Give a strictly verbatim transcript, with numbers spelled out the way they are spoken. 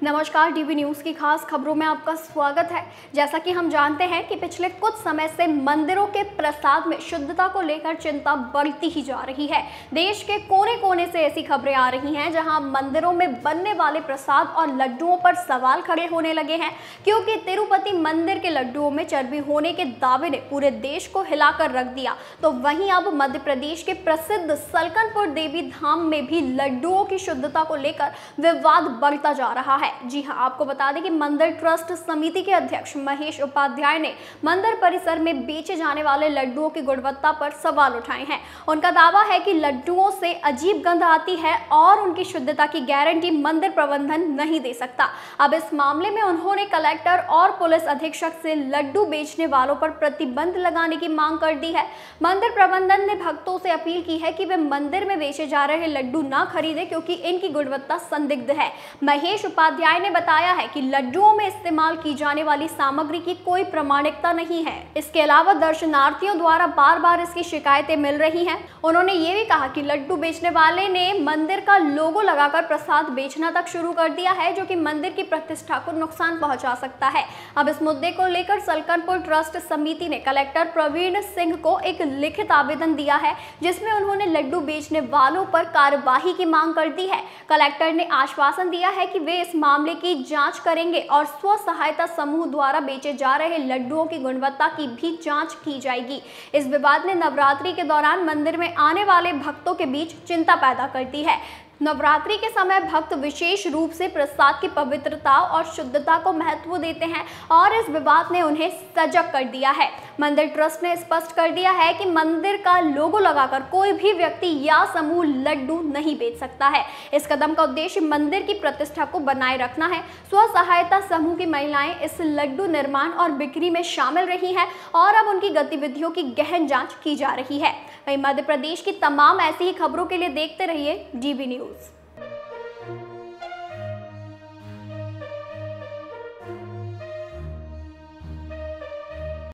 नमस्कार, dB news की खास खबरों में आपका स्वागत है। जैसा कि हम जानते हैं कि पिछले कुछ समय से मंदिरों के प्रसाद में शुद्धता को लेकर चिंता बढ़ती ही जा रही है। देश के कोने कोने से ऐसी खबरें आ रही हैं जहां मंदिरों में बनने वाले प्रसाद और लड्डुओं पर सवाल खड़े होने लगे हैं, क्योंकि तिरुपति मंदिर के लड्डुओं में चर्बी होने के दावे ने पूरे देश को हिलाकर रख दिया। तो वहीं अब मध्य प्रदेश के प्रसिद्ध सलकनपुर देवी धाम में भी लड्डुओं की शुद्धता को लेकर विवाद बढ़ता जा रहा है। जी हां, आपको बता दें कि मंदिर ट्रस्ट समिति के अध्यक्ष महेश उपाध्याय ने मंदिर परिसर में बेचे जाने वाले लड्डुओं की गुणवत्ता पर सवाल उठाए हैं। उनका दावा है कि लड्डुओं से अजीब गंध आती है और उनकी शुद्धता की गारंटी मंदिर प्रबंधन नहीं दे सकता। अब इस मामले में उन्होंने कलेक्टर और पुलिस अधीक्षक से लड्डू बेचने वालों पर प्रतिबंध लगाने की मांग कर दी है। मंदिर प्रबंधन ने भक्तों से अपील की है कि वे मंदिर में बेचे जा रहे लड्डू न खरीदें, क्योंकि इनकी गुणवत्ता संदिग्ध है। महेश उपाध्याय ने बताया है कि लड्डुओं में इस्तेमाल की जाने वाली सामग्री की कोई प्रमाणिकता नहीं है। इसके अलावा दर्शनार्थियों द्वारा बार बार इसकी शिकायतें मिल रही हैं। उन्होंने ये भी कहा कि लड्डू बेचने वाले ने मंदिर का लोगो लगाकर प्रसाद बेचना तक शुरू कर दिया है, जो कि मंदिर की प्रतिष्ठा को नुकसान पहुंचा सकता है। अब इस मुद्दे को लेकर सलकनपुर ट्रस्ट समिति ने कलेक्टर प्रवीण सिंह को एक लिखित आवेदन दिया है, जिसमें उन्होंने लड्डू बेचने वालों पर कार्यवाही की मांग कर दी है। कलेक्टर ने आश्वासन दिया है कि वे इस मामले की जांच करेंगे और स्व सहायता समूह द्वारा बेचे जा रहे लड्डुओं की गुणवत्ता की भी जांच की जाएगी। इस विवाद ने नवरात्रि के दौरान मंदिर में आने वाले भक्तों के बीच चिंता पैदा करती है। नवरात्रि के समय भक्त विशेष रूप से प्रसाद की पवित्रता और शुद्धता को महत्व देते हैं और इस विवाद ने उन्हें सजग कर दिया है। मंदिर ट्रस्ट ने स्पष्ट कर दिया है कि मंदिर का लोगो लगाकर कोई भी व्यक्ति या समूह लड्डू नहीं बेच सकता है। इस कदम का उद्देश्य मंदिर की प्रतिष्ठा को बनाए रखना है। स्व सहायता समूह की महिलाएं इस लड्डू निर्माण और बिक्री में शामिल रही हैं और अब उनकी गतिविधियों की गहन जाँच की जा रही है। वहीं मध्य प्रदेश की तमाम ऐसी ही खबरों के लिए देखते रहिए डीबी न्यूज़।